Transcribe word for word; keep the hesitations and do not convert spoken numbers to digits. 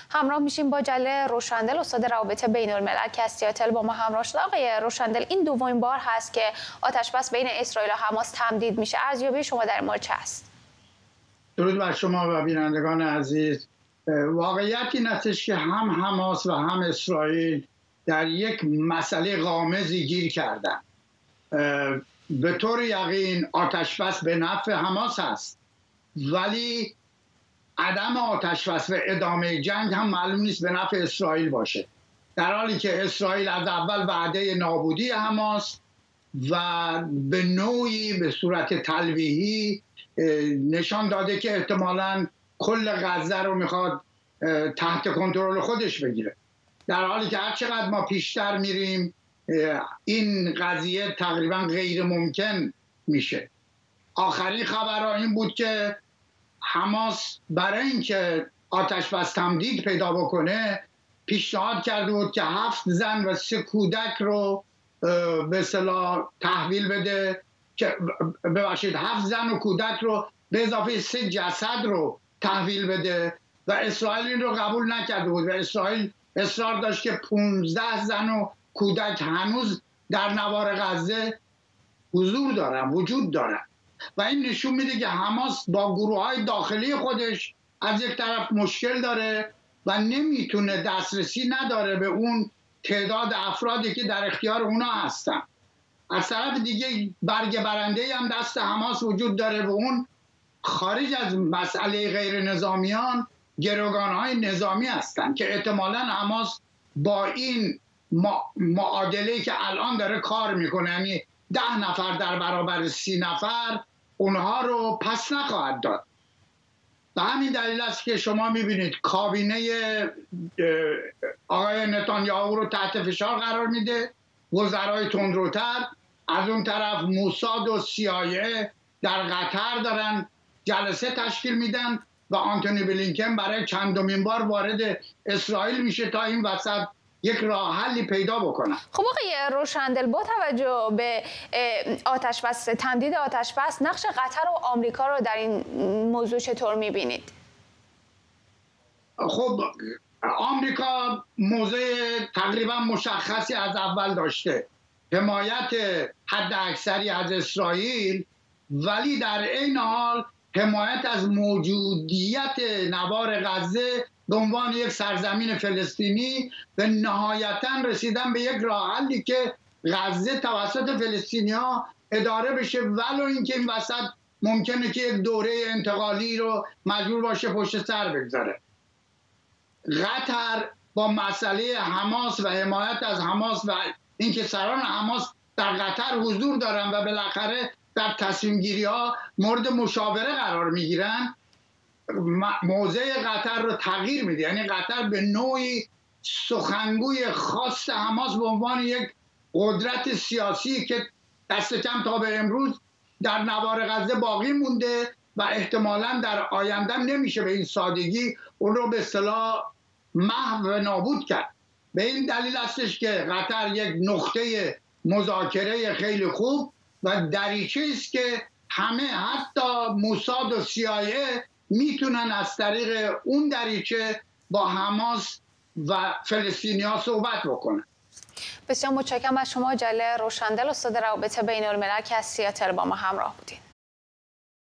همراه میشیم با جلیل روشندل، استاد روابط بین الملل که از سیاتل با ما همراه شده. آقای روشندل، این دومین بار هست که آتش‌بس بین اسرائیل و حماس تمدید میشه. ارزیابی شما در مورد چه است؟ درود بر شما و بینندگان عزیز. واقعیت این استش که هم حماس و هم اسرائیل در یک مسئله غامضی گیر کردن. به طور یقین آتش‌بس به نفع حماس است، ولی عدم آتش‌بس و ادامه جنگ هم معلوم نیست به نفع اسرائیل باشه، در حالی که اسرائیل از اول وعده نابودی حماس و به نوعی به صورت تلویحی نشان داده که احتمالاً کل غزه رو میخواد تحت کنترل خودش بگیره، در حالی که هر چقدر ما پیشتر میریم این قضیه تقریبا غیر ممکن میشه. آخرین خبرها این بود که حماس برای اینکه آتش بس تمدید پیدا بکنه پیشنهاد کرده بود که هفت زن و سه کودک رو به اصطلاح تحویل بده، که ببخشید هفت زن و کودک رو به اضافه سه جسد رو تحویل بده و اسرائیل این رو قبول نکرده بود و اسرائیل اصرار داشت که پونزده زن و کودک هنوز در نوار غزه حضور دارن، وجود دارن و این نشون میده که حماس با گروه های داخلی خودش از یک طرف مشکل داره و نمیتونه، دسترسی نداره به اون تعداد افرادی که در اختیار اونا هستن. از طرف دیگه برگ برنده هم دست حماس وجود داره و اون خارج از مسئله غیر نظامیان گروگان های نظامی هستن که احتمالاً حماس با این معادله که الان داره کار میکنه، یعنی ده نفر در برابر سی نفر، اونها رو پس نخواهد داد. به همین دلیل است که شما میبینید کابینه آقای نتانیاهو رو تحت فشار قرار میده، وزرای تندروتر، از اون طرف موساد و سی آی ای در قطر دارن جلسه تشکیل میدن و آنتونی بلینکن برای چندمین بار وارد اسرائیل میشه تا این وسط یک راه حلی پیدا بکنن. خب آقای روشندل، با توجه به آتش‌بس، تمدید آتش‌بس، نقش قطر و آمریکا رو در این موضوع چطور میبینید؟ خب آمریکا موضع تقریبا مشخصی از اول داشته، حمایت حد اکثری از اسرائیل، ولی در این حال حمایت از موجودیت نوار غزه به عنوان یک سرزمین فلسطینی و نهایتاً رسیدن به یک راه حلی که غزه توسط فلسطینی‌ها اداره بشه، ولو اینکه این وسط ممکنه که یک دوره انتقالی رو مجبور باشه پشت سر بگذاره. قطر با مسئله حماس و حمایت از حماس و اینکه سران حماس در قطر حضور دارن و بالاخره در تصمیم گیری ها مورد مشاوره قرار میگیرن، موضع قطر رو تغییر میده. یعنی قطر به نوعی سخنگوی خاص حماس به عنوان یک قدرت سیاسی که دست کم تا به امروز در نوار غزه باقی مونده و احتمالاً در آینده نمیشه به این سادگی اون رو به اصطلاح محو و نابود کرد. به این دلیل هستش که قطر یک نقطه مذاکره خیلی خوب و دریچه است که همه، حتی موساد و سی آی ای، میتونن از طریق اون دریچه با حماس و فلسطینی‌ها صحبت بکنن. بسیار متشکرم از شما جلیل روشندل، استاد روابط بین الملل که از سیاتل با ما همراه بودید.